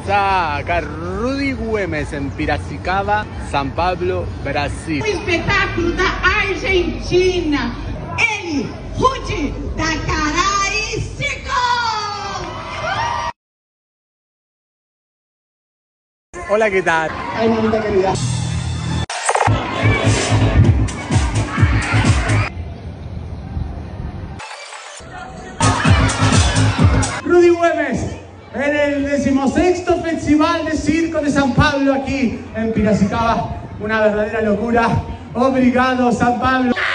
está acá Rudy Güemes en Piracicaba, São Paulo, Brasil. O espetáculo da Argentina, ele, Rudy da Carai Circo! Hola, ¿qué tal? Ay, mamita querida. Rudy Güemes, en el 16º Festival de Circo de São Paulo, aquí en Piracicaba. Una verdadera locura. Obrigado, São Paulo.